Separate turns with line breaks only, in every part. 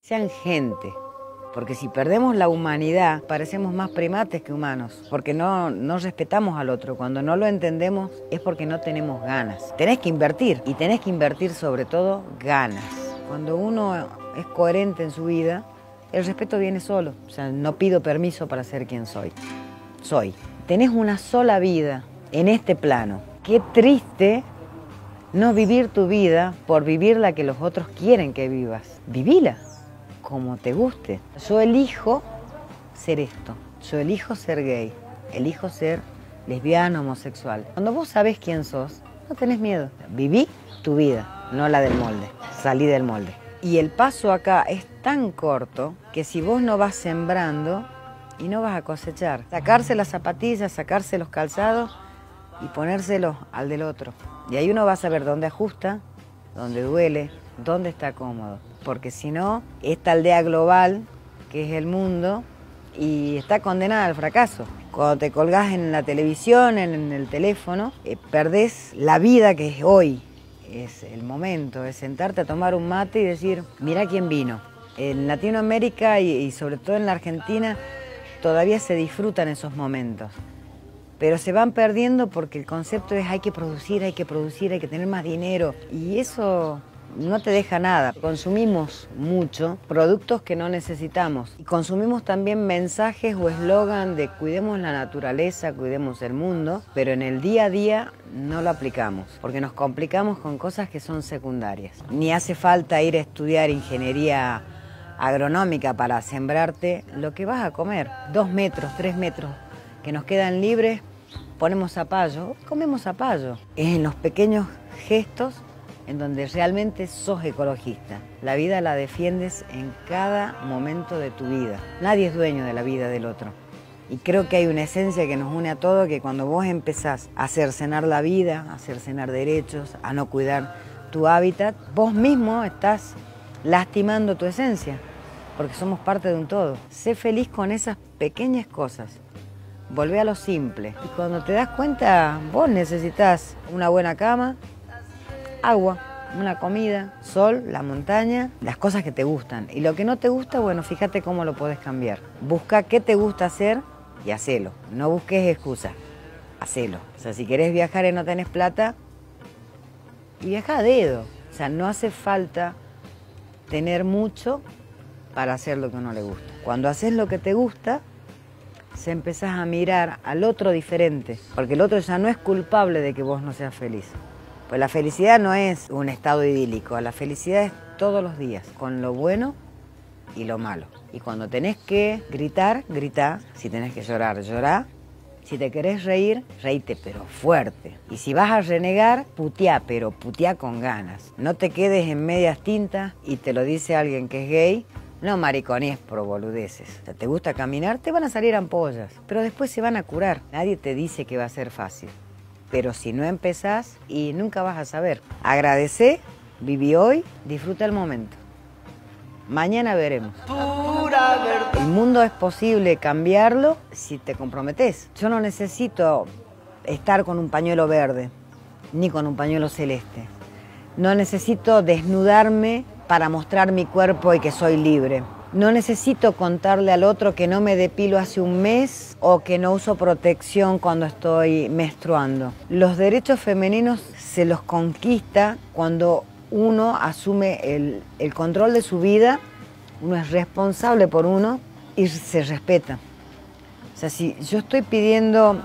Sean gente, porque si perdemos la humanidad, parecemos más primates que humanos, porque no respetamos al otro. Cuando no lo entendemos es porque no tenemos ganas. Tenés que invertir, y tenés que invertir sobre todo ganas. Cuando uno es coherente en su vida, el respeto viene solo. O sea, no pido permiso para ser quien soy. Tenés una sola vida en este plano. Qué triste no vivir tu vida por vivir la que los otros quieren que vivas. Vivila como te guste. Yo elijo ser esto, yo elijo ser gay, elijo ser lesbiana, homosexual. Cuando vos sabés quién sos, no tenés miedo. Viví tu vida, no la del molde. Salí del molde. Y el paso acá es tan corto que si vos no vas sembrando y no vas a cosechar. Sacarse las zapatillas, sacarse los calzados y ponérselos al del otro. Y ahí uno va a saber dónde ajusta, dónde duele, dónde está cómodo. Porque si no, esta aldea global, que es el mundo, y está condenada al fracaso. Cuando te colgás en la televisión, en el teléfono, perdés la vida que es hoy. Es el momento, es sentarte a tomar un mate y decir, mirá quién vino. En Latinoamérica y sobre todo en la Argentina, todavía se disfrutan esos momentos. Pero se van perdiendo porque el concepto es hay que producir, hay que tener más dinero. Y eso no te deja nada. Consumimos mucho productos que no necesitamos. Y consumimos también mensajes o eslogan de cuidemos la naturaleza, cuidemos el mundo, pero en el día a día no lo aplicamos, porque nos complicamos con cosas que son secundarias. Ni hace falta ir a estudiar ingeniería agronómica para sembrarte lo que vas a comer. 2 metros, 3 metros que nos quedan libres, ponemos zapallo, comemos zapallo. Es en los pequeños gestos en donde realmente sos ecologista. La vida la defiendes en cada momento de tu vida. Nadie es dueño de la vida del otro. Y creo que hay una esencia que nos une a todos, que cuando vos empezás a cercenar la vida, a cercenar derechos, a no cuidar tu hábitat, vos mismo estás lastimando tu esencia, porque somos parte de un todo. Sé feliz con esas pequeñas cosas. Volvé a lo simple. Y cuando te das cuenta, vos necesitas una buena cama, agua, una comida, sol, la montaña, las cosas que te gustan. Y lo que no te gusta, bueno, fíjate cómo lo podés cambiar. Busca qué te gusta hacer y hacelo. No busques excusas, hacelo. O sea, si querés viajar y no tenés plata, y viaja a dedo. O sea, no hace falta tener mucho para hacer lo que a uno le gusta. Cuando haces lo que te gusta, se empezás a mirar al otro diferente, porque el otro ya no es culpable de que vos no seas feliz. Pues la felicidad no es un estado idílico, la felicidad es todos los días, con lo bueno y lo malo. Y cuando tenés que gritar, gritá. Si tenés que llorar, llorá. Si te querés reír, reíte, pero fuerte. Y si vas a renegar, puteá, pero puteá con ganas. No te quedes en medias tintas y te lo dice alguien que es gay. No mariconíes por boludeces. O sea, te gusta caminar, te van a salir ampollas, pero después se van a curar. Nadie te dice que va a ser fácil. Pero si no empezás, y nunca vas a saber. Agradecé, viví hoy, disfruta el momento. Mañana veremos. El mundo es posible cambiarlo si te comprometés. Yo no necesito estar con un pañuelo verde, ni con un pañuelo celeste. No necesito desnudarme para mostrar mi cuerpo y que soy libre. No necesito contarle al otro que no me depilo hace un mes o que no uso protección cuando estoy menstruando. Los derechos femeninos se los conquista cuando uno asume el control de su vida, uno es responsable por uno y se respeta. O sea, si yo estoy pidiendo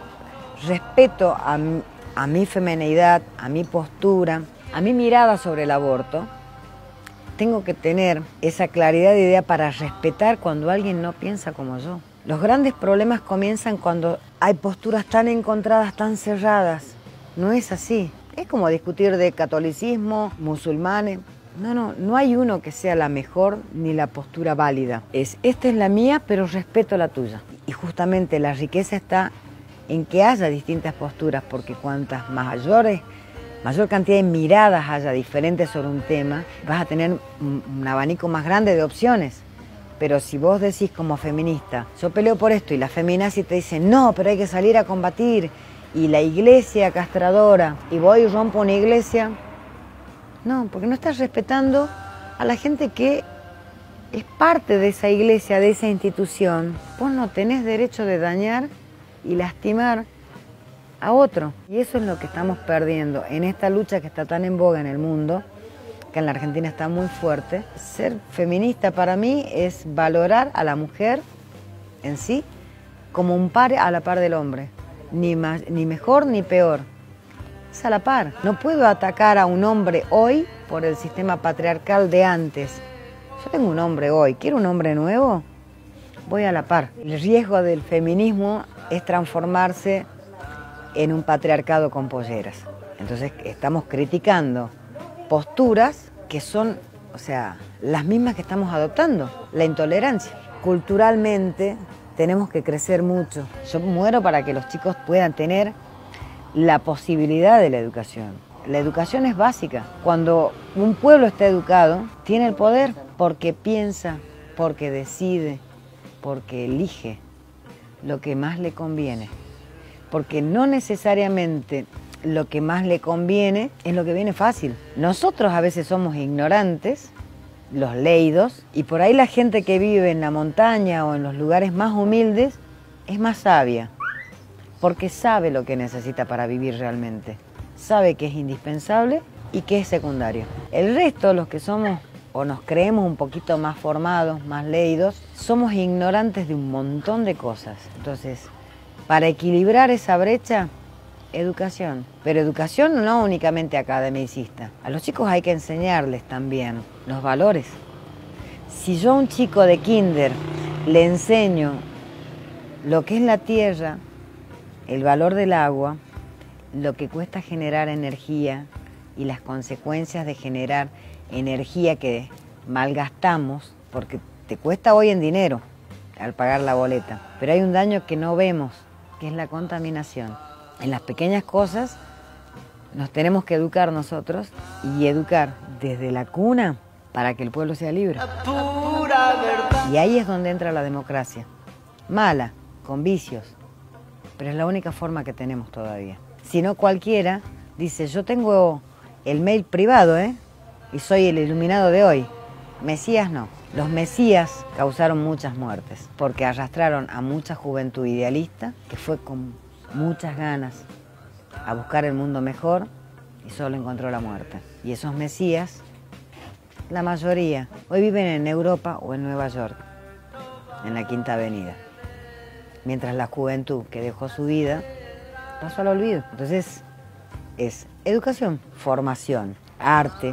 respeto a mi femineidad, a mi postura, a mi mirada sobre el aborto, tengo que tener esa claridad de idea para respetar cuando alguien no piensa como yo. Los grandes problemas comienzan cuando hay posturas tan encontradas, tan cerradas. No es así. Es como discutir de catolicismo, musulmanes. No hay uno que sea la mejor ni la postura válida. Esta es la mía, pero respeto la tuya. Y justamente la riqueza está en que haya distintas posturas, porque cuantas mayor cantidad de miradas haya diferentes sobre un tema, vas a tener un abanico más grande de opciones. Pero si vos decís como feminista, yo peleo por esto, y la feminazi te dice, no, pero hay que salir a combatir, y la iglesia castradora, y voy y rompo una iglesia, no, porque no estás respetando a la gente que es parte de esa iglesia, de esa institución. Vos no tenés derecho de dañar y lastimar a otro. Y eso es lo que estamos perdiendo en esta lucha que está tan en boga en el mundo, que en la Argentina está muy fuerte. Ser feminista para mí es valorar a la mujer en sí como un par a la par del hombre. Ni mejor ni peor. Es a la par. No puedo atacar a un hombre hoy por el sistema patriarcal de antes. Yo tengo un hombre hoy, quiero un hombre nuevo, voy a la par. El riesgo del feminismo es transformarse en un patriarcado con polleras. Entonces estamos criticando posturas que son, o sea, las mismas que estamos adoptando, la intolerancia. Culturalmente tenemos que crecer mucho. Yo muero para que los chicos puedan tener la posibilidad de la educación. La educación es básica. Cuando un pueblo está educado, tiene el poder porque piensa, porque decide, porque elige lo que más le conviene. Porque no necesariamente lo que más le conviene es lo que viene fácil. Nosotros a veces somos ignorantes, los leídos, y por ahí la gente que vive en la montaña o en los lugares más humildes es más sabia, porque sabe lo que necesita para vivir realmente, sabe que es indispensable y que es secundario. El resto, los que somos o nos creemos un poquito más formados, más leídos, somos ignorantes de un montón de cosas. Entonces, para equilibrar esa brecha, educación. Pero educación no únicamente academicista. A los chicos hay que enseñarles también los valores. Si yo a un chico de kinder le enseño lo que es la tierra, el valor del agua, lo que cuesta generar energía y las consecuencias de generar energía que malgastamos, porque te cuesta hoy en dinero al pagar la boleta, pero hay un daño que no vemos, que es la contaminación. En las pequeñas cosas nos tenemos que educar nosotros y educar desde la cuna para que el pueblo sea libre. Y ahí es donde entra la democracia. Mala, con vicios, pero es la única forma que tenemos todavía. Si no, cualquiera dice, yo tengo el mail privado, y soy el iluminado de hoy. Mesías no. Los mesías causaron muchas muertes porque arrastraron a mucha juventud idealista que fue con muchas ganas a buscar el mundo mejor y solo encontró la muerte. Y esos mesías, la mayoría, hoy viven en Europa o en Nueva York, en la Quinta Avenida. Mientras la juventud que dejó su vida pasó al olvido. Entonces es educación, formación, arte,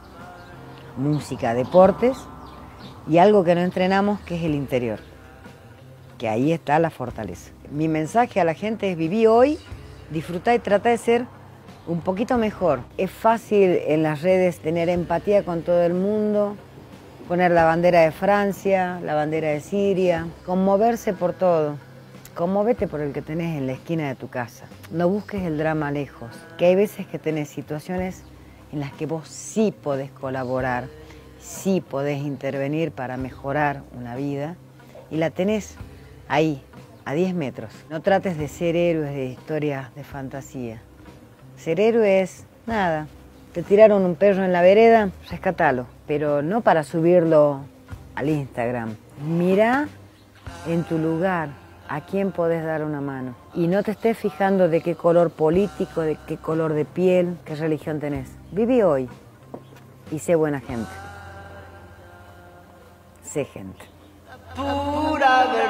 música, deportes y algo que no entrenamos, que es el interior, que ahí está la fortaleza. Mi mensaje a la gente es: viví hoy, disfrutá y trata de ser un poquito mejor. Es fácil en las redes tener empatía con todo el mundo, poner la bandera de Francia, la bandera de Siria, conmoverse por todo. Conmovete por el que tenés en la esquina de tu casa. No busques el drama lejos, que hay veces que tenés situaciones en las que vos sí podés colaborar, sí podés intervenir para mejorar una vida y la tenés ahí, a 10 metros. No trates de ser héroes de historias de fantasía. Ser héroe es nada. Te tiraron un perro en la vereda, rescatalo, pero no para subirlo al Instagram. Mirá en tu lugar a quién podés dar una mano. Y no te estés fijando de qué color político, de qué color de piel, qué religión tenés. Viví hoy y sé buena gente. Sé gente. Pura verdad.